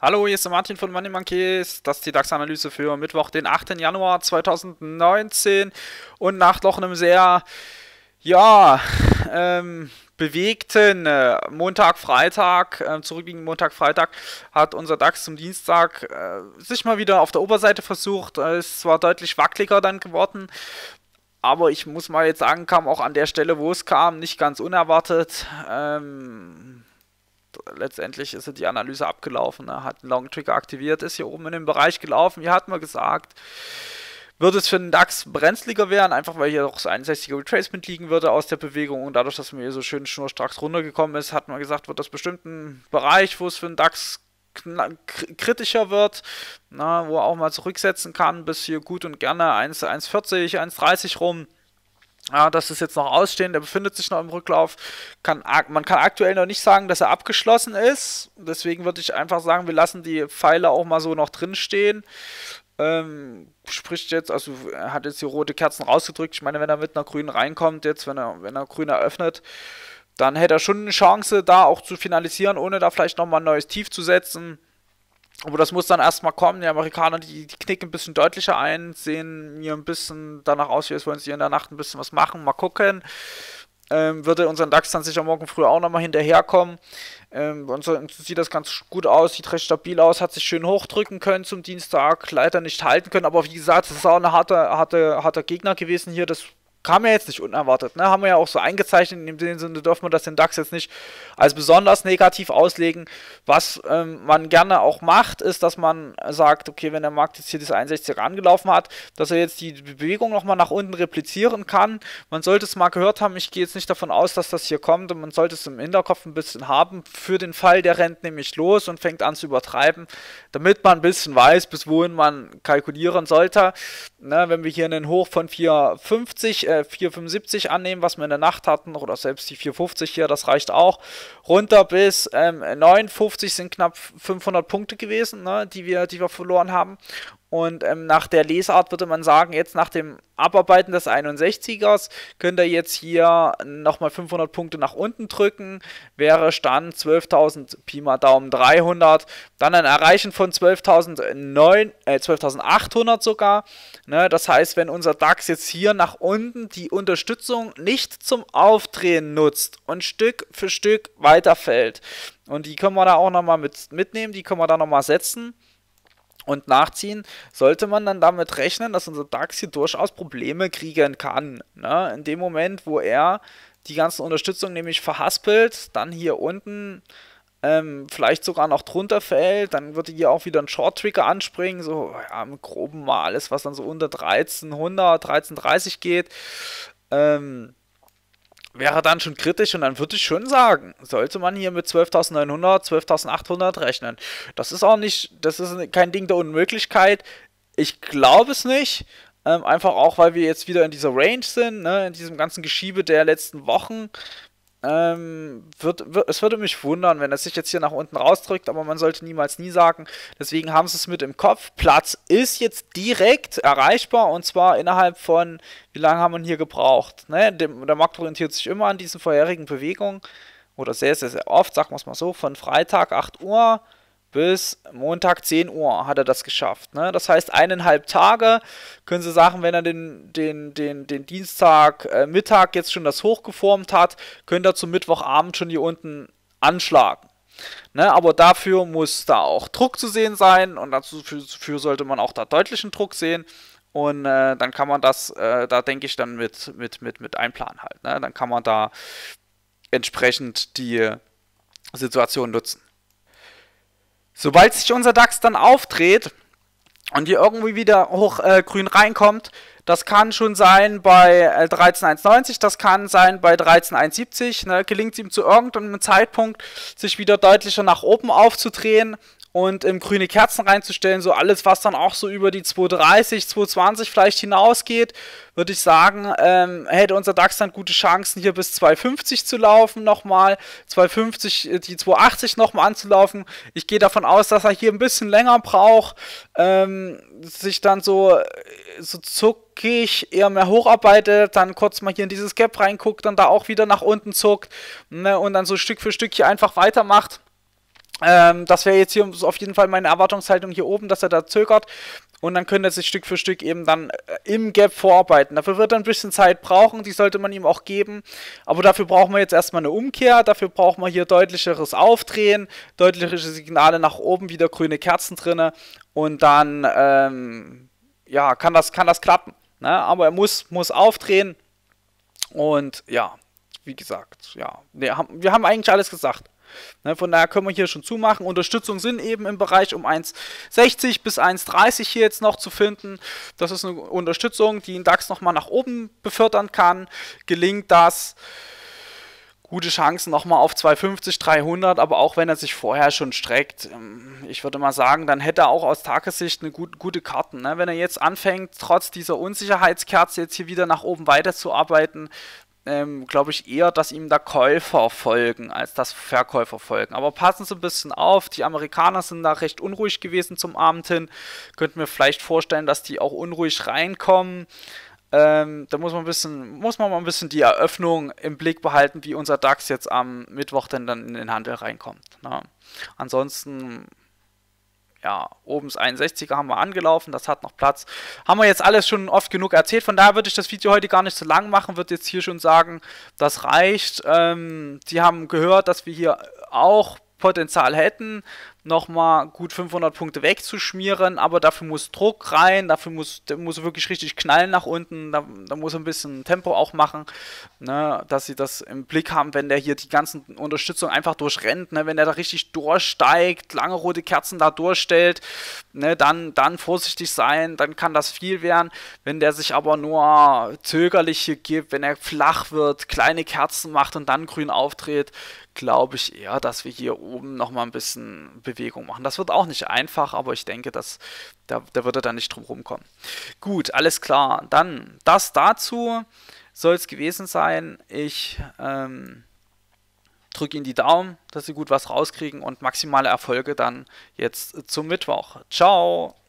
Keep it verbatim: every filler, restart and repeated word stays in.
Hallo, hier ist der Martin von Money Monkeys. Das ist die DAX-Analyse für Mittwoch, den achten Januar zweitausendneunzehn. Und nach doch einem sehr, ja, ähm, bewegten äh, Montag, Freitag, äh, zurückliegenden Montag, Freitag, hat unser DAX zum Dienstag äh, sich mal wieder auf der Oberseite versucht. Äh, es war deutlich wackeliger dann geworden. Aber ich muss mal jetzt sagen, kam auch an der Stelle, wo es kam, nicht ganz unerwartet. Ähm, letztendlich ist die Analyse abgelaufen, er hat einen Long Trigger aktiviert, ist hier oben in dem Bereich gelaufen. Hier hatten wir gesagt, würde es für den DAX brenzliger werden, einfach weil hier auch das einundsechziger Retracement liegen würde aus der Bewegung und dadurch, dass mir hier so schön schnurstracks runtergekommen ist, hat man gesagt, wird das bestimmt ein Bereich, wo es für den DAX kritischer wird, na, wo er auch mal zurücksetzen kann, bis hier gut und gerne eins Komma vierzig, eins Komma dreißig rum. Ja, das ist jetzt noch ausstehend, der befindet sich noch im Rücklauf. Kann, man kann aktuell noch nicht sagen, dass er abgeschlossen ist. Deswegen würde ich einfach sagen, wir lassen die Pfeile auch mal so noch drin stehen. Ähm, spricht jetzt, also er hat jetzt die rote Kerzen rausgedrückt. Ich meine, wenn er mit einer grünen reinkommt, jetzt, wenn er, wenn er grün eröffnet, dann hätte er schon eine Chance, da auch zu finalisieren, ohne da vielleicht nochmal ein neues Tief zu setzen. Aber das muss dann erstmal kommen. Die Amerikaner, die, die knicken ein bisschen deutlicher ein, sehen mir ein bisschen danach aus, wie als wollen sie in der Nacht ein bisschen was machen. Mal gucken. Ähm, würde unser DAX dann sicher morgen früh auch nochmal hinterherkommen. Ähm, und so sieht das ganz gut aus, sieht recht stabil aus, hat sich schön hochdrücken können zum Dienstag, leider nicht halten können. Aber wie gesagt, es ist auch ein harter, harter, harter Gegner gewesen hier. Das kam ja jetzt nicht unerwartet, ne? Haben wir ja auch so eingezeichnet, in dem Sinne dürfen wir das den DAX jetzt nicht als besonders negativ auslegen. Was ähm, man gerne auch macht, ist, dass man sagt, okay, wenn der Markt jetzt hier diese einundsechzig angelaufen hat, dass er jetzt die Bewegung nochmal nach unten replizieren kann. Man sollte es mal gehört haben, ich gehe jetzt nicht davon aus, dass das hier kommt und man sollte es im Hinterkopf ein bisschen haben, für den Fall, der rennt nämlich los und fängt an zu übertreiben, damit man ein bisschen weiß, bis wohin man kalkulieren sollte. Ne, wenn wir hier einen Hoch von vier Komma fünfzig, äh, vier Komma fünfundsiebzig annehmen, was wir in der Nacht hatten, oder selbst die vier Komma fünfzig hier, das reicht auch, runter bis ähm, neun Komma fünfzig sind knapp fünfhundert Punkte gewesen, ne, die wir, die wir verloren haben. Und ähm, nach der Lesart würde man sagen, jetzt nach dem Abarbeiten des einundsechzigers könnt ihr jetzt hier nochmal fünfhundert Punkte nach unten drücken, wäre Stand zwölftausend Pi mal Daumen dreihundert, dann ein Erreichen von zwölftausendachthundert sogar. Ne, das heißt, wenn unser DAX jetzt hier nach unten die Unterstützung nicht zum Aufdrehen nutzt und Stück für Stück weiterfällt, und die können wir da auch nochmal mit, mitnehmen, die können wir da nochmal setzen und nachziehen, sollte man dann damit rechnen, dass unser DAX hier durchaus Probleme kriegen kann. Ne? In dem Moment, wo er die ganze Unterstützung nämlich verhaspelt, dann hier unten ähm, vielleicht sogar noch drunter fällt, dann würde hier auch wieder ein Short-Trigger anspringen, so ja, im Groben mal alles, was dann so unter dreizehnhundert, dreizehnhundertdreißig geht, ähm, wäre dann schon kritisch und dann würde ich schon sagen, sollte man hier mit zwölftausendneunhundert, zwölftausendachthundert rechnen. Das ist auch nicht, das ist kein Ding der Unmöglichkeit. Ich glaube es nicht, ähm, einfach auch, weil wir jetzt wieder in dieser Range sind, ne, in diesem ganzen Geschiebe der letzten Wochen. Ähm, wird, wird, es würde mich wundern, wenn er sich jetzt hier nach unten rausdrückt, aber man sollte niemals nie sagen. Deswegen haben sie es mit im Kopf. Platz ist jetzt direkt erreichbar und zwar innerhalb von, wie lange haben wir hier gebraucht? Ne? Dem, der Markt orientiert sich immer an diesen vorherigen Bewegungen oder sehr, sehr, sehr oft, sagen wir es mal so, von Freitag acht Uhr bis Montag zehn Uhr hat er das geschafft. Ne? Das heißt, eineinhalb Tage, können Sie sagen, wenn er den, den, den, den Dienstag äh, Mittag jetzt schon das Hoch geformt hat, könnte er zum Mittwochabend schon hier unten anschlagen. Ne? Aber dafür muss da auch Druck zu sehen sein und dafür sollte man auch da deutlichen Druck sehen. Und äh, dann kann man das, äh, da denke ich, dann mit, mit, mit, mit einplanen halt. Ne? Dann kann man da entsprechend die Situation nutzen. Sobald sich unser DAX dann aufdreht und hier irgendwie wieder hoch äh, grün reinkommt, das kann schon sein bei äh, dreizehn Komma hundertneunzig, das kann sein bei dreizehn Komma hundertsiebzig, ne, gelingt es ihm zu irgendeinem Zeitpunkt, sich wieder deutlicher nach oben aufzudrehen und ähm, grüne Kerzen reinzustellen, so alles, was dann auch so über die zwei dreißig, zwei zwanzig vielleicht hinausgeht, würde ich sagen, ähm, hätte unser DAX dann gute Chancen, hier bis zwei fünfzig zu laufen nochmal, zwei fünfzig, die zwei achtzig nochmal anzulaufen. Ich gehe davon aus, dass er hier ein bisschen länger braucht, ähm, sich dann so, so zuckig eher mehr hocharbeitet, dann kurz mal hier in dieses Gap reinguckt, dann da auch wieder nach unten zuckt, ne, und dann so Stück für Stück hier einfach weitermacht. Ähm, das wäre jetzt hier auf jeden Fall meine Erwartungshaltung hier oben, dass er da zögert. Und dann könnte er sich Stück für Stück eben dann im Gap vorarbeiten. Dafür wird er ein bisschen Zeit brauchen, die sollte man ihm auch geben. Aber dafür brauchen wir jetzt erstmal eine Umkehr. Dafür brauchen wir hier deutlicheres Aufdrehen, deutlichere Signale nach oben, wieder grüne Kerzen drinne. Und dann ähm, ja, kann das, kann das klappen. Ne? Aber er muss, muss aufdrehen. Und ja, wie gesagt, ja, wir haben, wir haben eigentlich alles gesagt. Ne, von daher können wir hier schon zumachen. Unterstützung sind eben im Bereich um eins sechzig bis eins dreißig hier jetzt noch zu finden. Das ist eine Unterstützung, die den DAX nochmal nach oben befördern kann. Gelingt das, gute Chancen nochmal auf zweihundertfünfzig, dreihundert, aber auch wenn er sich vorher schon streckt, ich würde mal sagen, dann hätte er auch aus Tagessicht eine gut, gute Karten. Ne? Wenn er jetzt anfängt, trotz dieser Unsicherheitskerze jetzt hier wieder nach oben weiterzuarbeiten, Ähm, glaube ich eher, dass ihm da Käufer folgen, als dass Verkäufer folgen. Aber passen Sie ein bisschen auf, die Amerikaner sind da recht unruhig gewesen zum Abend hin. Könnten wir vielleicht vorstellen, dass die auch unruhig reinkommen. Ähm, da muss man, ein bisschen, muss man mal ein bisschen die Eröffnung im Blick behalten, wie unser DAX jetzt am Mittwoch denn dann in den Handel reinkommt. Na. Ansonsten... Ja, oben das einundsechziger haben wir angelaufen, das hat noch Platz. Haben wir jetzt alles schon oft genug erzählt, von daher würde ich das Video heute gar nicht so lang machen, würde jetzt hier schon sagen, das reicht. Ähm, Sie haben gehört, dass wir hier auch Potenzial hätten, nochmal gut fünfhundert Punkte wegzuschmieren, aber dafür muss Druck rein, dafür muss, der muss wirklich richtig knallen nach unten, da, da muss ein bisschen Tempo auch machen, ne, dass sie das im Blick haben, wenn der hier die ganzen Unterstützung einfach durchrennt, ne, wenn der da richtig durchsteigt, lange rote Kerzen da durchstellt, ne, dann, dann vorsichtig sein, dann kann das viel werden. Wenn der sich aber nur zögerlich hier gibt, wenn er flach wird, kleine Kerzen macht und dann grün aufdreht, glaube ich eher, dass wir hier oben nochmal ein bisschen Bewegung machen. Das wird auch nicht einfach, aber ich denke, dass da, da wird er dann nicht drum rumkommen. Gut, alles klar. Dann das dazu soll es gewesen sein. Ich ähm, drücke Ihnen die Daumen, dass Sie gut was rauskriegen und maximale Erfolge dann jetzt zum Mittwoch. Ciao!